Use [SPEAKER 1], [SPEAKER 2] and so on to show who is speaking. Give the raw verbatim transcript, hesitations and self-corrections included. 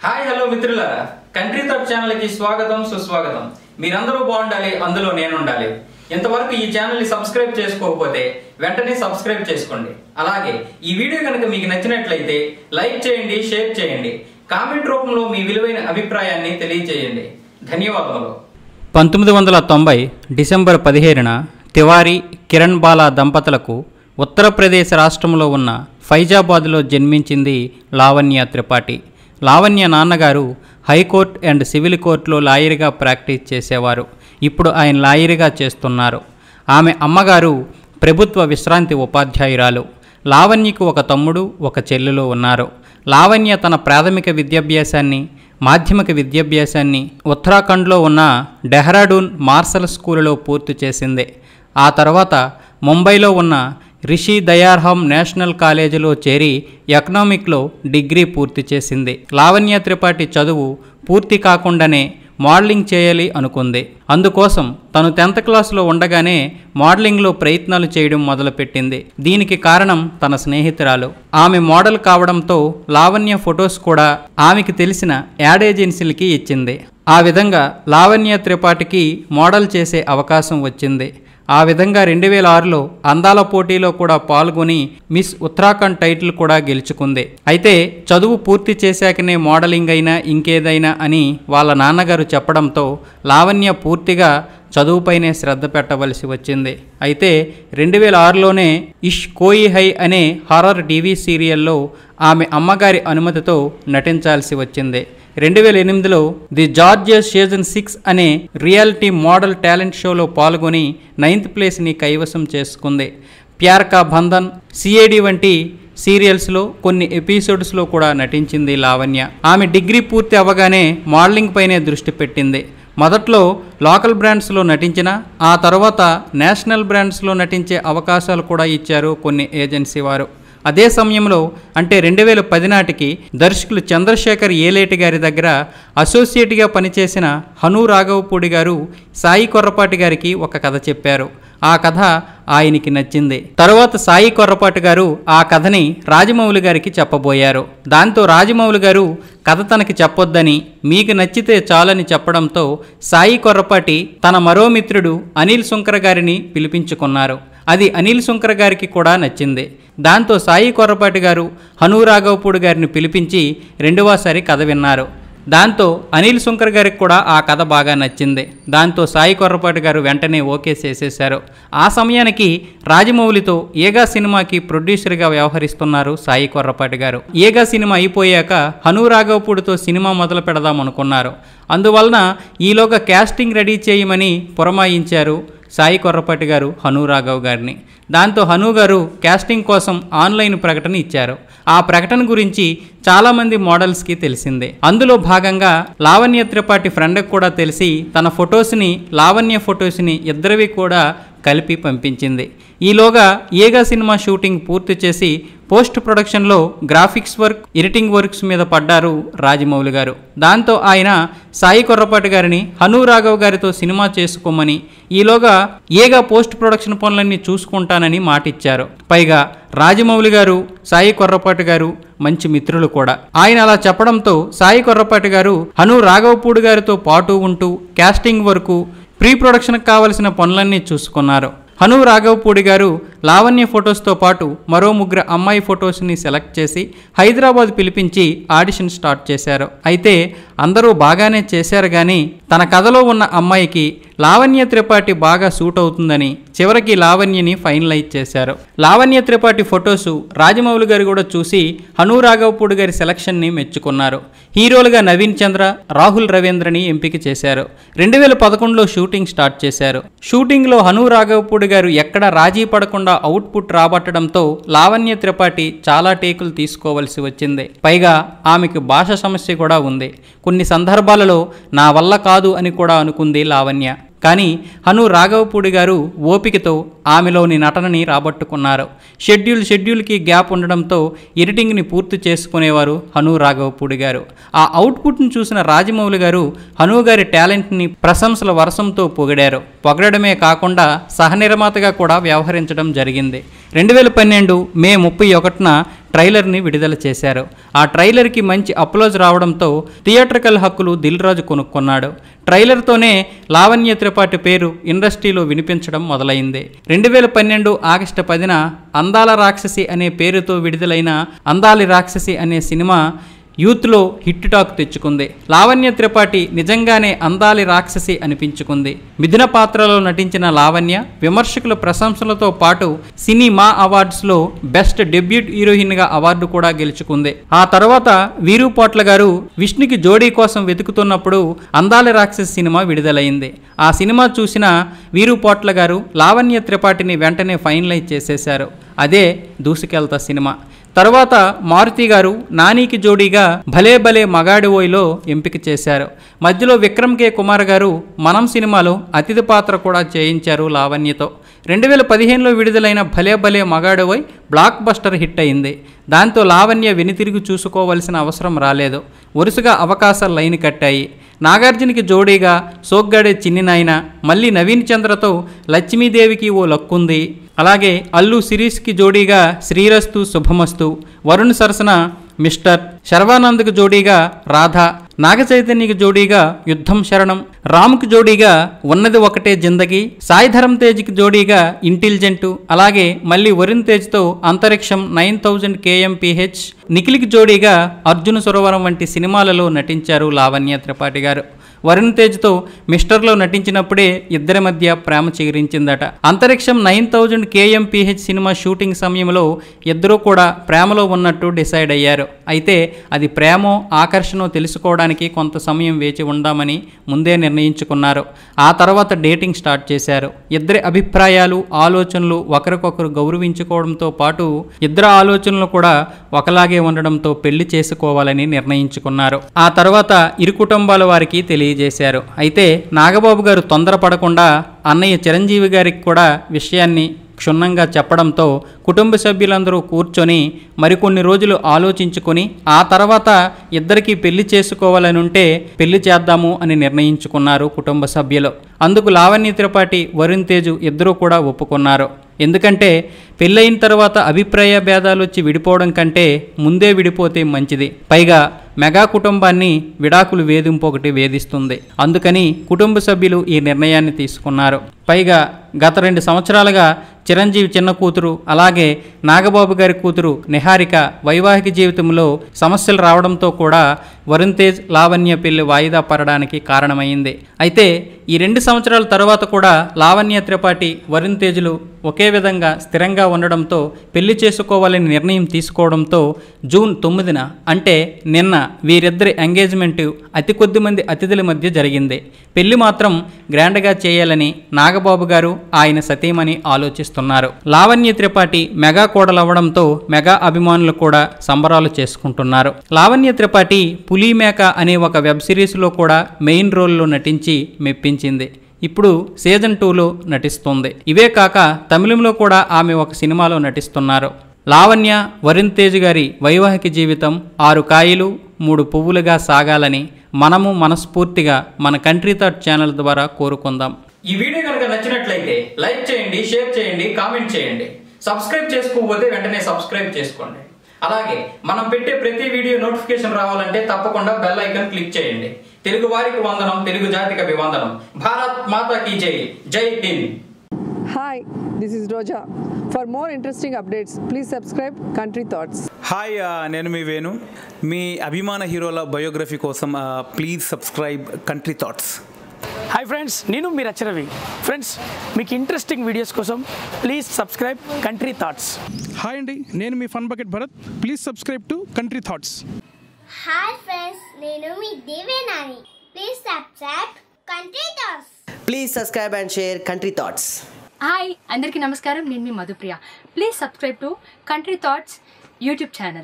[SPEAKER 1] Hi hello మిత్రులారా, country thought channel కి స్వాగతం సుస్వాగతం. మీరందరూ బాగుండాలి, అందులో నేను ఉండాలి. ఇంతవరకు ఈ ఛానల్ ని సబ్స్క్రైబ్ చేసుకోకపోతే వెంటనే సబ్స్క్రైబ్ చేసుకోండి. అలాగే ఈ వీడియో కనుక మీకు నచ్చినట్లయితే లైక్ చేయండి, షేర్ చేయండి, కామెంట్ రూపంలో మీ విలువైన అభిప్రాయాన్ని తెలియజేయండి. ధన్యవాదములు. పంతొమ్మిది వందల తొంభై డిసెంబర్ పదిహేనున తివారీ కిరణ్ బాలా దంపతులకు ఉత్తరప్రదేశ్ రాష్ట్రంలో ఉన్న ఫైజాబాద్లో జన్మించింది లావణ్య త్రిపాఠి. లావణ్య నాన్నగారు హైకోర్టు అండ్ సివిల్ కోర్టులో లాయర్గా ప్రాక్టీస్ చేసేవారు. ఇప్పుడు ఆయన లాయర్గా చేస్తున్నారు. ఆమె అమ్మగారు ప్రభుత్వ విశ్రాంతి ఉపాధ్యాయురాలు. లావణ్యకు ఒక తమ్ముడు, ఒక చెల్లెలు ఉన్నారు. లావణ్య తన ప్రాథమిక విద్యాభ్యాసాన్ని, మాధ్యమిక విద్యాభ్యాసాన్ని ఉత్తరాఖండ్లో ఉన్న డెహ్రాడూన్ మార్షల్ స్కూలులో పూర్తి చేసింది. ఆ తర్వాత ముంబైలో ఉన్న రిషి దయార్హమ్ నేషనల్ కాలేజీలో చేరి ఎకనామిక్లో డిగ్రీ పూర్తి చేసింది. లావణ్య త్రిపాఠి చదువు పూర్తి కాకుండానే మోడలింగ్ చేయాలి అనుకుంది. అందుకోసం తను టెన్త్ క్లాసులో ఉండగానే మోడలింగ్లో ప్రయత్నాలు చేయడం మొదలుపెట్టింది. దీనికి కారణం తన స్నేహితురాలు. ఆమె మోడల్ కావడంతో లావణ్య ఫొటోస్ కూడా ఆమెకి తెలిసిన యాడ్ ఏజెన్సీలకి ఇచ్చింది. ఆ విధంగా లావణ్య త్రిపాఠికి మోడల్ చేసే అవకాశం వచ్చింది. ఆ విధంగా రెండు వేల ఆరులో అందాల పోటీలో కూడా పాల్గొని మిస్ ఉత్తరాఖండ్ టైటిల్ కూడా గెలుచుకుంది. అయితే చదువు పూర్తి చేశాకనే మోడలింగ్ అయినా ఇంకేదైనా అని వాళ్ళ నాన్నగారు చెప్పడంతో లావణ్య పూర్తిగా చదువుపైనే శ్రద్ధ పెట్టవలసి వచ్చింది. అయితే రెండు వేల ఆరులోనే ఇష్ కోయి హై అనే హారర్ టీవీ సీరియల్లో ఆమె అమ్మగారి అనుమతితో నటించాల్సి వచ్చింది. రెండు వేల ఎనిమిదిలో ది జార్జియస్ సీజన్ సిక్స్ అనే రియాలిటీ మోడల్ టాలెంట్ షోలో పాల్గొని నైన్త్ ప్లేస్ని కైవసం చేసుకుంది. ప్యార్ కా బంధన్, సిఐడి వంటి సీరియల్స్లో కొన్ని ఎపిసోడ్స్లో కూడా నటించింది లావణ్య. ఆమె డిగ్రీ పూర్తి అవ్వగానే మోడలింగ్ పైనే దృష్టి పెట్టింది. మొదట్లో లోకల్ బ్రాండ్స్లో నటించిన, ఆ తర్వాత నేషనల్ బ్రాండ్స్లో నటించే అవకాశాలు కూడా ఇచ్చారు కొన్ని ఏజెన్సీ వారు. అదే సమయంలో అంటే రెండు వేల పది నాటికి దర్శకులు చంద్రశేఖర్ ఏలేటి గారి దగ్గర అసోసియేట్గా పనిచేసిన హను రాఘవపూడి గారు సాయి కొర్రపాటి గారికి ఒక కథ చెప్పారు. ఆ కథ ఆయనకి నచ్చింది. తరువాత సాయి కొర్రపాటి గారు ఆ కథని రాజమౌళి గారికి చెప్పబోయారు. దాంతో రాజమౌళి గారు కథ తనకి చెప్పొద్దని, మీకు నచ్చితే చాలని చెప్పడంతో సాయి కొర్రపాటి తన మరో మిత్రుడు అనిల్ సుంకర గారిని పిలిపించుకున్నారు. అది అనిల్ సుంకర గారికి కూడా నచ్చింది. దాంతో సాయి కొర్రపాటి గారు హను రాఘవపూడి గారిని పిలిపించి రెండవసారి కథ విన్నారు. దాంతో అనిల్ సుంకర్ గారికి కూడా ఆ కథ బాగా నచ్చింది. దాంతో సాయి కొర్రపాటి గారు వెంటనే ఓకే చేసేశారు. ఆ సమయానికి రాజమౌళితో ఏగా సినిమాకి ప్రొడ్యూసర్గా వ్యవహరిస్తున్నారు సాయి కొర్రపాటి గారు. ఏగా సినిమా అయిపోయాక హను రాఘవపూడితో సినిమా మొదలు పెడదాం అనుకున్నారు. అందువలన ఈలోగా క్యాస్టింగ్ రెడీ చేయమని పురమాయించారు సాయి కొర్రపాటి గారు హను రాఘవ్ గారిని. దాంతో హను గారు క్యాస్టింగ్ కోసం ఆన్లైన్ ప్రకటన ఇచ్చారు. ఆ ప్రకటన గురించి చాలామంది మోడల్స్కి తెలిసిందే. అందులో భాగంగా లావణ్య త్రిపాఠి ఫ్రెండ్కి కూడా తెలిసి తన ఫొటోస్ని, లావణ్య ఫొటోస్ని ఇద్దరివి కూడా కలిపి పంపించింది. ఈలోగా ఏగా సినిమా షూటింగ్ పూర్తి చేసి పోస్ట్ ప్రొడక్షన్లో గ్రాఫిక్స్ వర్క్, ఎడిటింగ్ వర్క్స్ మీద పడ్డారు రాజమౌళి గారు. దాంతో ఆయన సాయి కొర్రపాటి గారిని హను రాఘవ్ గారితో సినిమా చేసుకోమని, ఈలోగా ఏగా పోస్ట్ ప్రొడక్షన్ పనులన్నీ చూసుకుంటానని మాటిచ్చారు. పైగా రాజమౌళి గారు, సాయి కొర్రపాటి గారు మంచి మిత్రులు కూడా. ఆయన అలా చెప్పడంతో సాయి కొర్రపాటి గారు హను రాఘవపూడి గారితో పాటు ఉంటూ క్యాస్టింగ్ వరకు, ప్రీ ప్రొడక్షన్కి కావలసిన పనులన్నీ చూసుకున్నారు. హను రాఘవపూడి గారు లావణ్య ఫొటోస్తో పాటు మరో ముగ్గురు అమ్మాయి ఫొటోస్ని సెలెక్ట్ చేసి హైదరాబాద్ పిలిపించి ఆడిషన్ స్టార్ట్ చేశారు. అయితే అందరూ బాగానే చేశారు, కానీ తన కథలో ఉన్న అమ్మాయికి లావణ్య త్రిపాఠి బాగా సూట్ అవుతుందని చివరికి లావణ్యని ఫైనలైజ్ చేశారు. లావణ్య త్రిపాఠి ఫొటోసు రాజమౌళి గారు కూడా చూసి హను రాఘవపూడి గారి సెలక్షన్ని మెచ్చుకున్నారు. హీరోలుగా నవీన్ చంద్ర, రాహుల్ రవీంద్రని ఎంపిక చేశారు. రెండు వేల పదకొండులో షూటింగ్ స్టార్ట్ చేశారు. షూటింగ్లో హను రాఘవపూడి గారు ఎక్కడ రాజీ పడకుండా అవుట్పుట్ రాబట్టడంతో లావణ్య త్రిపాఠి చాలా టేకులు తీసుకోవలసి వచ్చింది. పైగా ఆమెకు భాష సమస్య కూడా ఉంది. కొన్ని సందర్భాలలో నా వల్ల కాదు అని కూడా అనుకుంది లావణ్య. కానీ హను రాఘవపూడి గారు ఓపికతో ఆమెలోని నటనని రాబట్టుకున్నారు. షెడ్యూల్ షెడ్యూల్కి గ్యాప్ ఉండడంతో ఎడిటింగ్ని పూర్తి చేసుకునేవారు హను రాఘవపూడి గారు. ఆ అవుట్పుట్ని చూసిన రాజమౌళి గారు హను గారి టాలెంట్ని ప్రశంసల వర్షంతో పొగిడారు. పొగడమే కాకుండా సహనిర్మాతగా కూడా వ్యవహరించడం జరిగింది. రెండు వేల పన్నెండు మే ముప్పై ఒకటిన ట్రైలర్ని విడుదల చేశారు. ఆ ట్రైలర్కి మంచి అప్లోజ్ రావడంతో థియేట్రికల్ హక్కులు దిల్ రాజు కొనుక్కున్నాడు. ట్రైలర్తోనే లావణ్య త్రిపాఠి పేరు ఇండస్ట్రీలో వినిపించడం మొదలైంది. రెండు వేల పన్నెండు ఆగస్టు పదిన అందాల రాక్షసి అనే పేరుతో విడుదలైన అందాలి రాక్షసి అనే సినిమా యూత్లో హిట్ టాక్ తెచ్చుకుంది. లావణ్య త్రిపాఠి నిజంగానే అందాలి రాక్షసి అనిపించుకుంది. మిథున పాత్రలో నటించిన లావణ్య విమర్శకుల ప్రశంసలతో పాటు సినిమా అవార్డ్స్లో బెస్ట్ డెబ్యూట్ హీరోయిన్గా అవార్డు కూడా గెలుచుకుంది. ఆ తర్వాత వీరుపోట్ల గారు విష్ణుకి జోడీ కోసం వెతుకుతున్నప్పుడు అందాలి రాక్షసి సినిమా విడుదలైంది. ఆ సినిమా చూసిన వీరుపోట్ల గారు లావణ్య త్రిపాఠిని వెంటనే ఫైనలైజ్ చేసేశారు. అదే దూసుకెళ్తా సినిమా. తర్వాత మారుతి గారు నానికి జోడీగా భలే భలే మగాడివోయ్లో ఎంపిక చేశారు. మధ్యలో విక్రమ్ కే కుమార్ గారు మనం సినిమాలో అతిథి పాత్ర కూడా చేయించారు లావణ్యతో. రెండు వేల పదిహేనులో విడుదలైన భలే భలే మగాడివోయ్ బ్లాక్ బస్టర్ హిట్ అయింది. దాంతో లావణ్య వెనుతిరిగి చూసుకోవాల్సిన అవసరం రాలేదు. వరుసగా అవకాశాలు లైన్ కట్టాయి. నాగార్జునకి జోడీగా సోగ్గాడే చిన్ని నాయన, మళ్ళీ నవీన్ చంద్రతో లక్ష్మీదేవికి ఓ లక్కుంది. అలాగే అల్లు సిరీస్కి జోడీగా శ్రీరస్తు శుభమస్తు, వరుణ్ సరసన మిస్టర్, శర్వానంద్కి జోడీగా రాధ, నాగ చైతన్యకి జోడీగా యుద్ధం శరణం, రామ్కి జోడీగా ఉన్నది ఒకటే జిందగీ, సాయిధరమ్ తేజ్కి జోడీగా ఇంటెలిజెంటు, అలాగే మళ్ళీ వరుణ్ తేజ్తో అంతరిక్షం నైన్ థౌజండ్ కేఎంపీహెచ్, నిఖిల్కి జోడీగా అర్జున సురవరం వంటి సినిమాలలో నటించారు లావణ్య త్రిపాఠి గారు. వరుణ్ తేజ్తో మిస్టర్లో నటించినప్పుడే ఇద్దరి మధ్య ప్రేమ చిగురించిందట. అంతరిక్షం nine thousand KMPH cinema shooting సమయంలో ఇద్దరూ కూడా ప్రేమలో ఉన్నట్టు డిసైడ్ అయ్యారు. అయితే అది ప్రేమో ఆకర్షణో తెలుసుకోవడానికి కొంత సమయం వేచి ఉందామని ముందే నిర్ణయించుకున్నారు. ఆ తర్వాత డేటింగ్ స్టార్ట్ చేశారు. ఇద్దరి అభిప్రాయాలు ఆలోచనలు ఒకరికొకరు గౌరవించుకోవడంతో పాటు ఇద్దరు ఆలోచనలు కూడా ఒకలాగే ఉండడంతో పెళ్లి చేసుకోవాలని నిర్ణయించుకున్నారు. ఆ తర్వాత ఇరు కుటుంబాల వారికి తెలియ చేశారు. అయితే నాగబాబు గారు తొందరపడకుండా అన్నయ్య చిరంజీవి గారికి కూడా విషయాన్ని క్షుణ్ణంగా చెప్పడంతో కుటుంబ సభ్యులందరూ కూర్చొని మరికొన్ని రోజులు ఆలోచించుకొని ఆ తర్వాత ఇద్దరికీ పెళ్లి చేసుకోవాలని ఉంటే పెళ్లి చేద్దాము అని నిర్ణయించుకున్నారు కుటుంబ సభ్యులు. అందుకు లావణ్య త్రిపాఠి, వరుణ్ తేజు ఇద్దరూ కూడా ఒప్పుకున్నారు. ఎందుకంటే పెళ్ళయిన తర్వాత అభిప్రాయ భేదాలు వచ్చి విడిపోవడం కంటే ముందే విడిపోతే మంచిది. పైగా మెగా కుటుంబాన్ని విడాకులు వేధింపు ఒకటి వేధిస్తుంది. అందుకని కుటుంబ సభ్యులు ఈ నిర్ణయాన్ని తీసుకున్నారు. పైగా గత రెండు సంవత్సరాలుగా చిరంజీవి చిన్న కూతురు అలాగే నాగబాబు గారి కూతురు నిహారిక వైవాహిక జీవితంలో సమస్యలు రావడంతో కూడా వరుణ్ తేజ్ లావణ్య పెళ్లి వాయిదా పడడానికి కారణమైంది. అయితే ఈ రెండు సంవత్సరాల తర్వాత కూడా లావణ్య త్రిపాఠి వరుణ్ తేజ్లు ఒకే విధంగా స్థిరంగా ఉండడంతో పెళ్లి చేసుకోవాలని నిర్ణయం తీసుకోవడంతో జూన్ తొమ్మిదిన అంటే నిన్న వీరిద్దరి ఎంగేజ్మెంట్ అతి కొద్ది మంది అతిథుల మధ్య జరిగింది. పెళ్లి మాత్రం గ్రాండ్గా చేయాలని నాగబాబు గారు ఆయన సతీమణి ఆలోచిస్తున్నారు. లావణ్య త్రిపాఠి మెగా కోడలవ్వడంతో మెగా అభిమానులు కూడా సంబరాలు చేసుకుంటున్నారు. లావణ్య త్రిపాఠి పులి మేక అనే ఒక వెబ్ సిరీస్లో కూడా మెయిన్ రోల్లో నటించి మెప్పించింది. ఇప్పుడు సీజన్ టూలో నటిస్తుంది. ఇవే కాక తమిళంలో కూడా ఆమె ఒక సినిమాలో నటిస్తున్నారు. లావణ్య వరుణ్ తేజ్ గారి వైవాహిక జీవితం ఆరు కాయలు మూడు పువ్వులుగా సాగాలని మనము మనస్ఫూర్తిగా మన కంట్రీ థాట్ ఛానల్ ద్వారా కోరుకుందాం.
[SPEAKER 2] ఈ వీడియో కనుక నచ్చినట్లయితే లైక్ చేయండి, షేర్ చేయండి, కామెంట్ చేయండి. సబ్స్క్రైబ్ చేసుకోకపోతే వెంటనే సబ్స్క్రైబ్ చేసుకోండి. అలాగే మనం పెట్టే ప్రతి వీడియో నోటిఫికేషన్ రావాలంటే తప్పకుండా బెల్ ఐకాన్ క్లిక్ చేయండి. తెలుగు వారికి వందనం, తెలుగు జాతికి అభివందనం. భారత్ మాతా కీ జై. జై Hind.
[SPEAKER 3] Hi, this is Roja. For more interesting updates please subscribe country thoughts.
[SPEAKER 4] Hi, నేను మీ వేణు. మీ అభిమాన హీరోల బయోగ్రఫీ కోసం please subscribe country thoughts.
[SPEAKER 5] Hi friends, నేను మీ రచరవి. ఫ్రెండ్స్, మీకు ఇంట్రెస్టింగ్ వీడియోస్ కోసం please subscribe country thoughts.
[SPEAKER 6] Hi అండి, నేను మీ fun bucket Bharath. Please subscribe to country thoughts.
[SPEAKER 7] Hi friends, నేను మీ Devenani. Please subscribe country thoughts.
[SPEAKER 8] Please subscribe and share country thoughts.
[SPEAKER 9] Hi అందరికీ నమస్కారం, నేను మీ Madhupriya. Please subscribe to country thoughts YouTube channel.